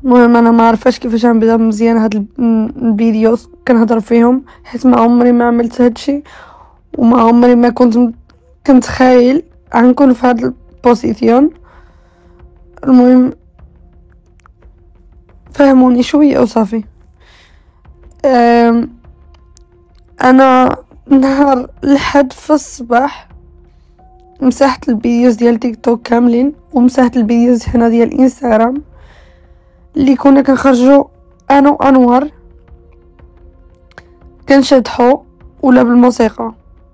المهم انا ما عارفاش كيفاش نبدا مزيان هاد الفيديوز كنهضر فيهم، حيت ما عمري ما عملت هادشي وما عمري ما كنت خايل غنكون في هاد البوزيسيون. المهم فهموني شويه وصافي. انا نهار الحد في الصباح مسحت الفيديوز ديال تيك توك كاملين، ومسحت الفيديوز هنا ديال انستغرام اللي كنا كنخرجوا انا وانوار كنشطحوا ولا بالموسيقى.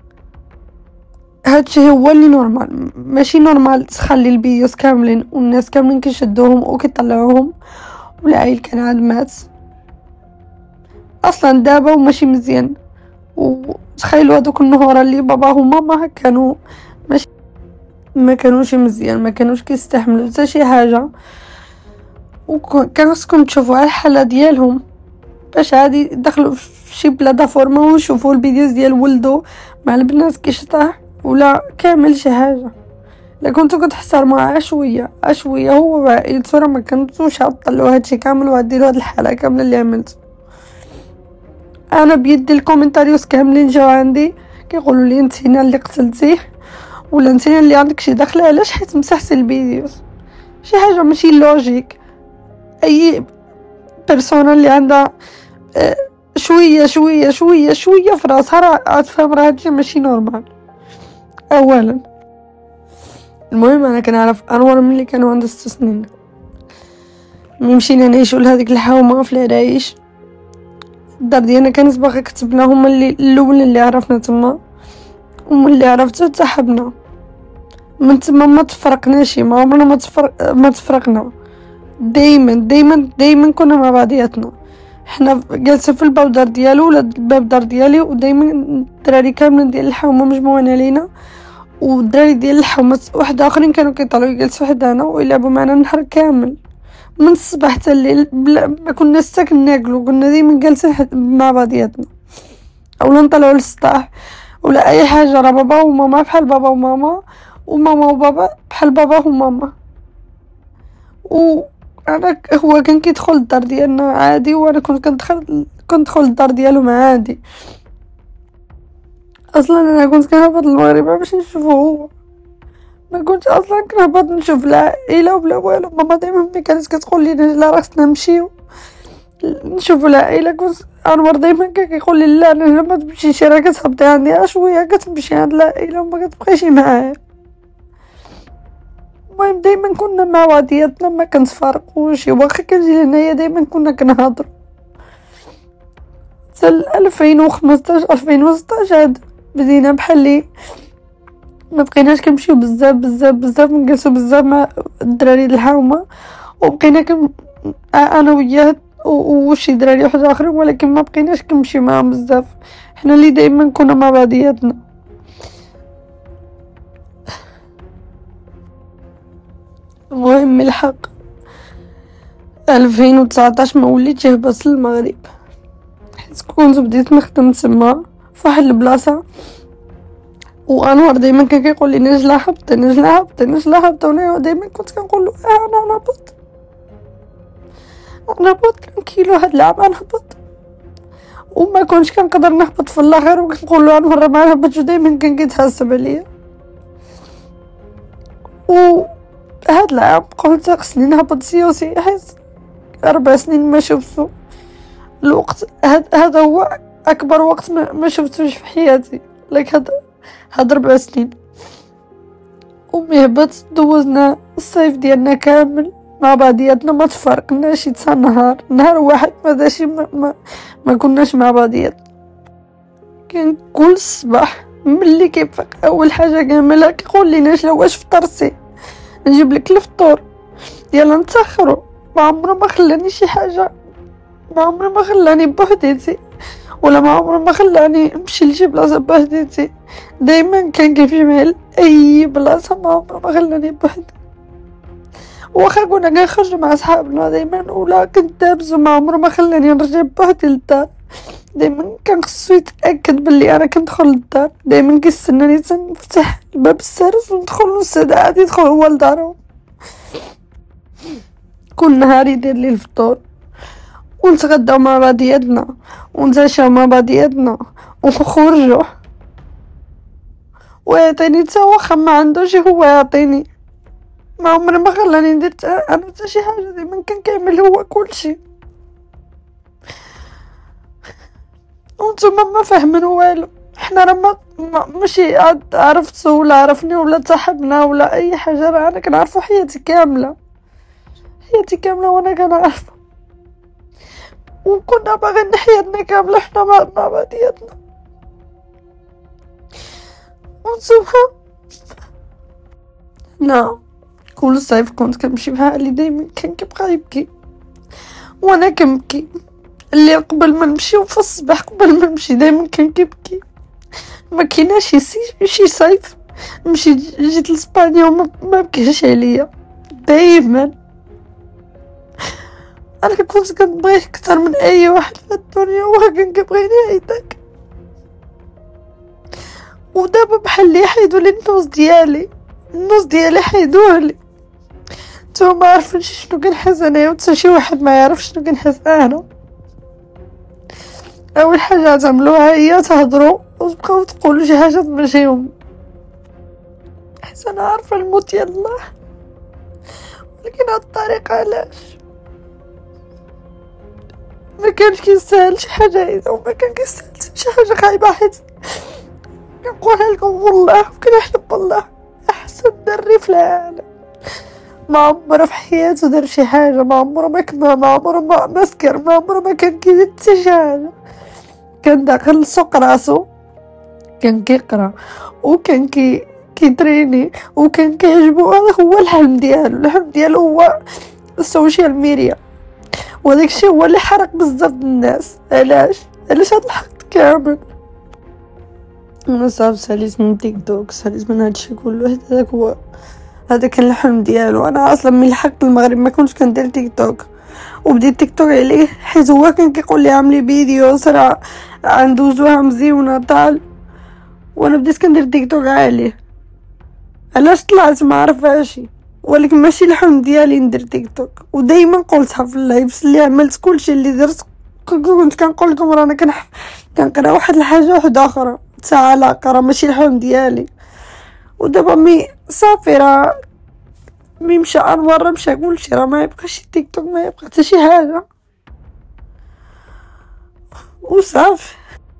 هادشي هو اللي نورمال، ماشي نورمال تخلي الفيديوز كاملين والناس كاملين كيشدوهم وكيطلعوهم والعائل كان عاد مات اصلا دابا وماشي مزيان. وتخيلوا هذوك النهار اللي بابا وماما كانوا ماشي ما كانوش مزيان، ما كانوش كيستحملوا حتى شي حاجه، وكان خصكم تشوفوا على الحاله ديالهم باش عادي يدخلوا في شي بلاتفورما ويشوفوا الفيديوز ديال ولدو مع البنات كيشطح ولا كامل شي حاجه. الا كنتو كتحترموا شويه هو وعائلته راه ما كنتوش طلعوا هادشي كامل وغديروا هاد الحاله كامله اللي عملت. انا بيدي الكومنتاريوس كاملين جاو عندي كيقولوا لي انت هنا اللي قتلتيه ولا انت اللي عندك شي دخل، علاش حيت مسحتي الفيديوز؟ شي حاجه ماشي لوجيك. اي بيرسونا اللي عندها شويه شويه شويه شويه في راسها راه تفهم راه هادشي ماشي نورمال اولا. المهم انا كنعرف انور ملي كانوا عنده 6 سنين ملي مشينا نعيشوا لهاديك الحومه في العرايش. الدار ديالنا كانت باغا كتبنا، هما اللي الاول اللي عرفنا تما وملي عرفتو تحبنا من تما ما تفرقناش، ما عمرنا ما تفرقنا. دايما كنا مع بعضياتنا. حنا جالسين في الباب دار ديالو ولا الباب دار ديالي، ودايما الدراري كاملين ديال الحومه مجموعين علينا، والدراري ديال الحومه واحد اخرين كانوا كيطلعوا يجلسوا حدانا ويلعبوا معنا النهار كامل من الصباح حتى الليل ما كنا حتى كناكلوا، كنا ديما جالسين مع بعضياتنا اولا نطلعوا للسطاح ولا اي حاجه. راه بابا وماما بحال بابا وماما، وماما وبابا بحال بابا وماما. انا هو كان كيدخل الدار ديالنا عادي وانا كنت كندخل الدار ديالهم عادي. اصلا انا كنت كنهبط المغرب باش نشوفو هو، ما كنتش اصلا كنهبط نشوف العائله وبلا والو. ماما دائما ملي كانت كتقول لي لا راه خصنا نمشيو نشوفوا العائله، كنت انور دائما كان كيقول لي لا انا ما تمشيش راه كتهبطي عندي شويه كتمشي عند العائله وما كتبقايش معايا. المهم دائما كنا مع بعضياتنا ما كنتفارقوش، واخا كنجي لهنايا دائما كنا كنهضروا. حتى 2015 2016 عاد بدينا بحال لي ما بقيناش كنمشيو بزاف نجلسوا بزاف مع الدراري الحومه، وبقينا انا وياه وشي دراري واحد اخرين، ولكن ما بقيناش كنمشي معاهم بزاف. حنا اللي دائما كنا مع بعضياتنا. المهم الحق 2019 ما وليتش هبط للمغرب، حيت كنت بديت نخدم تما فواحد البلاصه، وانور دائما كان كيقول لي نجلا هبط وانا دائما كنت كنقول له انا نهبط كيلو هاد العام نهبط، وما كنتش كنقدر نهبط في الاخر وكنقول له انور ما نهبطش، دائما كان كيتحسب عليا. وهاد العام قلت خصني نهبط سيوسي حيت 4 سنين ما شفتو الوقت. هذا هو اكبر وقت ما شفتوش في حياتي، لك هاد 4 سنين. هبط دوزنا الصيف ديالنا كامل مع بعضياتنا، ما تفرقناش حتى نهار واحد ما داشي ما كناش مع بعضياتنا. كان كل صباح ملي كيفيق اول حاجه كامله كيقول لي نجلا واش فطرتي، نجيب لك الفطور يلا نتاخروا. ما عمره ما خلاني شي حاجه، ما عمره ما خلاني بوحديتي ولا ما عمره ما خلاني نمشي لشي بلاصه بوحديتي. دائما كان كيفجعني اي بلاصه، ما عمره ما خلاني بوحدي. واخا كنا كنخرجوا مع صحابنا دائما ولا كنت دابز، ما عمره ما خلاني نرجع بوحدي للدار. دائما كان خصو يتاكد بلي انا كندخل للدار، دائما كيستناني تنفتح الباب السارس وندخل نص ساعه عاد يدخل هو لدارو. كل نهار يدير لي الفطور ونتغداو مع بعضياتنا ونتعشاو مع بعضياتنا ونخرجوا، ويعطيني تا واخا ما عندوش هو يعطيني. ما عمري ما خلاني ندير انا حتى شي حاجه، ديما كان كيعمل هو كلشي. وانتوما ما فاهمين والو. حنا راه ماشي عرفتو ولا عرفني ولا تصاحبنا ولا اي حاجه، راه انا كنعرفو حياتي كامله، حياتي كامله وانا كنعرفو، وكنا باغيين حياتنا كامله حنا مع بعضياتنا. وانتوما لا، كل صيف كنت كنمشي مع علي دايما كان كيبقى يبكي وانا كنبكي. اللي قبل ما نمشي وفي الصباح قبل ما نمشي دايما كان كيبكي. ما كايناش شي صيف مشيت جيت لاسبانيا وما بكيش عليا دايما. انا كنت كنبغيه اكثر من اي واحد في الدنيا وكان كيبغيني هيداك. ودابا بحال اللي حيدوا لي النص ديالي حيدوه لي. نتوما ما عارفينش شنو كنحس انايا، وتا شي واحد ما يعرف شنو كنحس انا. اول حاجه تعملوها هي تهضروا وتبقاو تقولوا شي حاجه ماشي هما، حيت انا عارفه الموت يالله، ولكن هاد الطريقه علاش ما كانش كيستاهل شي حاجه هيدا، وما كان كيستاهل شي حاجه خايبه. حيت كنقولها لكم والله وكنحلف بالله احسن دري في العالم ما عمره في حياته دار شي حاجه، ما عمره ما كما، ما عمره ما سكر، ما عمره ما كان كيدير حتى شي حاجه. كان داخل السوق راسو، كان كيقرا وكان كيتريني وكان كيعجبو. هذا هو الحلم ديالو هو السوشيال ميديا، وهذاك الشيء هو اللي حرق بزاف الناس. علاش هاد الحقد كامل؟ انا صافي ساليت من تيك توك، ساليت من هادشي كله. هذا كان الحلم ديالو. انا اصلا من لحقت المغرب ما كنتش كندير تيك توك، وبديت تيك توك عليه حيت هو كان كيقول لي عاملي فيديو راه ندوزوها مزيونه طال، وانا بديت كندير تيك توك عليه. علاش طلعت ما عرفاش، ولكن ماشي الحلم ديالي ندير تيك توك. ودائما قلتها في اللايفز اللي عملت، كلشي اللي درت كنت كنقول لكم رانا كنقرا واحد الحاجه واحده اخرى تا علاقه، راه ماشي الحلم ديالي. ودابا صافي، راه مشى انوار، راه مشى كلشي، راه ما يبقاش تيك توك، ما يبقى حتى شي حاجه وصافي.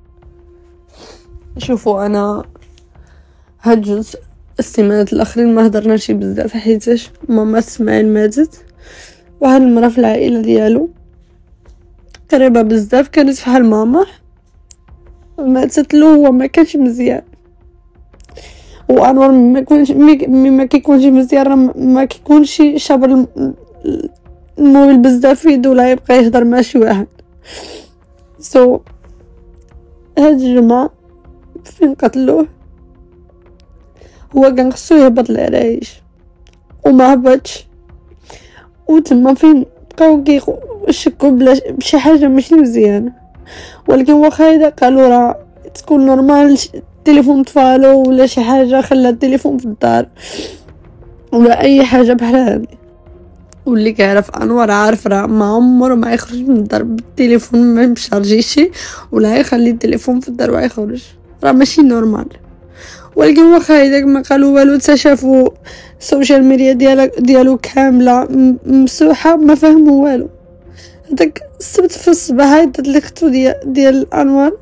شوفوا انا هاد جوج السيمانات الاخرين ما هضرناش بزاف حيتاش ماما اسماعيل ماتت، وهاد المراه في العائله ديالو قريبه بزاف كانت فحال ماما ماتت له. هو ما كانش مزيان، وانور ما كيكونش مزيان راه ما كيكونش شابر الموبيل بزاف في يدو ولا يبقى يهضر مع شي واحد. هاد الجمعة فين قتلوه هو كان خصو يهبط العرايش وما هبطش، وتما فين بقاو كيشكو بشي حاجه ماشي مزيانه. ولكن واخا هيدا قالوا راه تكون نورمال التليفون طفالو ولا شي حاجه خلى التليفون في الدار ولا اي حاجه بحال هادي. واللي كيعرف انور عارف راه ما عمره ما يخرج من الدار بالتليفون ما مشارجيشي ولا يخلي التليفون في الدار ويخرج، راه ماشي نورمال. ولكن واخا هيداك ما قالوا والو، تشافوا السوشيال ميديا ديالو كامله مسوحه، ما فهموا والو. هذاك السبت في الصباح هايدت لي ختو ديال انور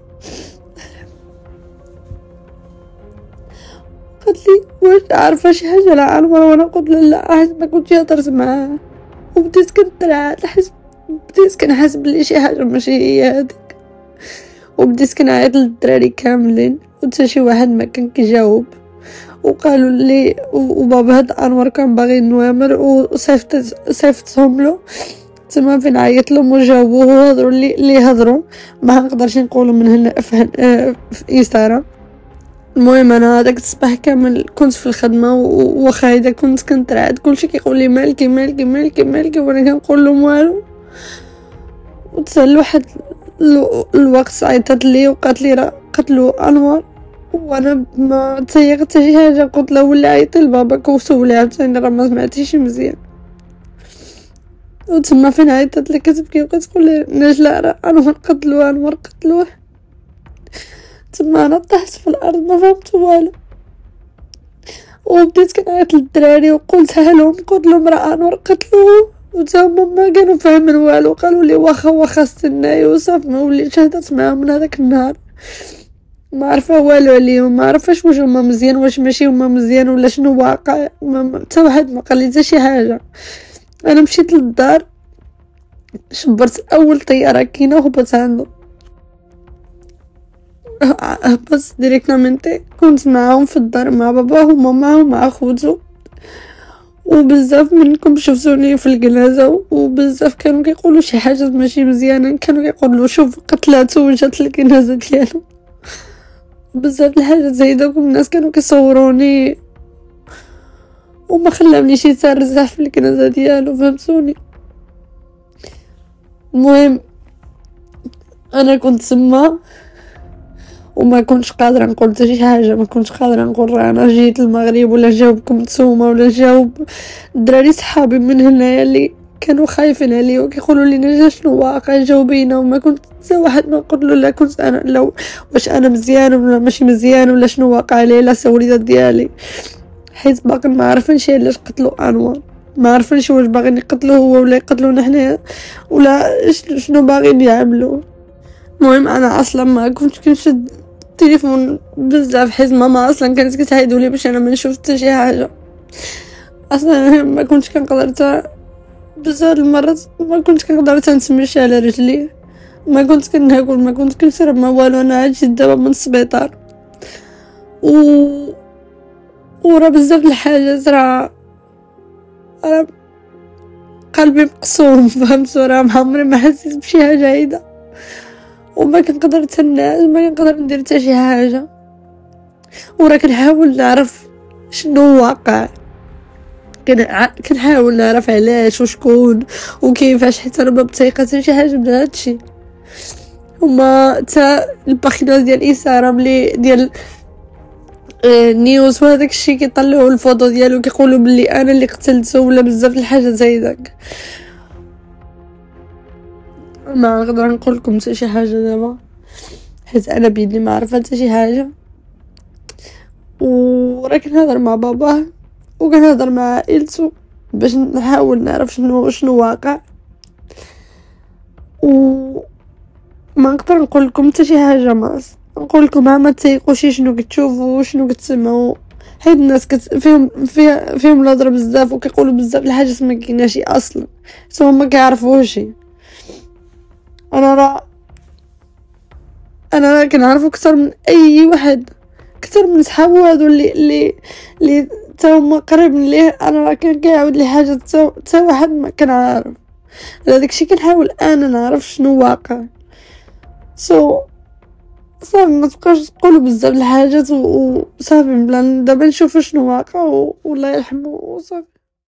قالت لي واش عارفه شي حاجه على انور، وانا قلت لها لا حيت ما كنتش هضرت معاه. وبديت كنترعد حيت بديت كنحس بلي شي حاجه ماشي هي هذيك، وبديت كنعيط للدراري كاملين وحتى شي واحد ما كان كيجاوب. وقالوا لي وبابا هاد انور كان باغي نوامر وصيفطهم له تما فين عيط لهم وجاوبوه وهضروا اللي هضروا، ما نقدرش نقولوا من هنا في انستغرام. المهم انا هذاك الصباح كامل كنت في الخدمه، واخا هيدا كنت كنترعد، كلشي كيقول لي مالكي مالكي مالكي مالكي، وانا كنقول لهم والو. وتسال واحد الوقت عيطت لي وقالت لي راه قتلوا انور، وانا ما تيقت شي حاجه. قلت له ولا عيطي لباباك وسولي عاوتاني راه ما سمعتيش مزيان. وتما فين عيطت لي كتبكي وكتقول لي نجلاء راه انا غنقتلوه انا غنقتلوه. تما انا طحت في الارض ما فهمت والو، وبديت كنعيط للدراري وقلتها لهم قلت لهم راه انا قتلوه، وتا هما ما كانوا فاهمين والو، قالوا لي واخا استناي وصافي. ما وليتش هدرت معاهم من هذاك النهار، ما عارفه والو عليهم، ما عارفاش واش هما مزيان واش ماشي هما مزيان ولا شنو واقع. حتى واحد ما قال لي حتى شي حاجه. انا مشيت للدار شبرت اول طياره كاينه وهبطت عنده، هبطت ديريكتامنتي. كنت معاهم في الدار مع باباه وماما ومع خوتو، وبزاف منكم شفتوني في الجنازه وبزاف كانوا كيقولوا شي حاجه ماشي مزيانه، كانوا كيقولوا شوف قتلاتو وجات الجنازه ديالو بزاف الحاجات زايده. الناس كانوا كيصوروني وما خلاونيش يترزح في الجنازه ديالو، فهمتوني. المهم انا كنت تما وما كنتش قادره نقول حتى شي حاجه، ما كنتش قادره نقول راه انا جيت المغرب ولا جاوبكم نتوما ولا جاوب الدراري صحابي من هنايا اللي كانوا خايفين عليه وكيقولوا لي نجا شنو واقع جاوبينا. وما كنت حتى واحد ما نقول له لا كنت انا لو واش انا مزيان ولا ماشي مزيان ولا شنو واقع ليه لا الوليدات ديالي، حيت باقي ما عارفينش علاش قتلوا انور، ما عارفينش واش باغيين يقتلوه هو ولا يقتلونا حنايا ولا شنو باغيين يعملوا. المهم انا اصلا ما كنتش كنشد التليفون بزاف حيت ماما اصلا كانت كتعايدولي باش انا ما نشوف حتى شي حاجه. اصلا ما كنتش كنقدر حتى بزاف المرات ما كنتش كنقدر حتى نتمشى على رجلي، ما كنت كناكل، ما كنت كنشرب ما والو. انا عاد جيت دابا من السبيطار ورا بزاف الحاجات، راه قلبي مقسوم، فهمت؟ راه ما عمري ما حسيت بشي حاجه هيدا، وما كنقدر تنعس، ما كنقدر ندير حتى شي حاجه. وراه كنحاول نعرف شنو واقع، كنحاول نعرف علاش وشكون وكيفاش، حيت انا ما بتايقه حتى شي حاجه من هادشي. هما حتى الباخينات ديال انستغرام لي ديال نيوز وهداك الشيء كيطلعوا الفوطو ديالو كيقولوا بلي انا اللي قتلته ولا بزاف الحاجات زي داك. ما نقدر نقول لكم حتى شي حاجه دابا حيت انا بيدي ما عارفه حتى شي حاجه. وراه كنهضر مع باباه وكنهضر مع عائلته باش نحاول نعرف شنو واقع، وما نقدر نقول لكم حتى شي حاجه. ما نقول لكم ما تيقوش شنو كتشوفوا شنو كتسمعوا، حيت الناس فيهم الهضره بزاف وكيقولوا بزاف الحاجات ما كايناش اصلا، سواء ما كيعرفوش. انا كنعرفو اكثر من اي واحد، اكثر من صحابو هادو اللي تا هما قريبين ليه. انا راه كان كيعاود لي حاجه تا واحد ما كنعرف. هذاك الشيء كنحاول انا نعرف شنو واقع. صافي ما تبقاوش تقولوا بزاف الحاجات وصافي، بلا دابا نشوفوا شنو واقع والله يرحمه وصافي.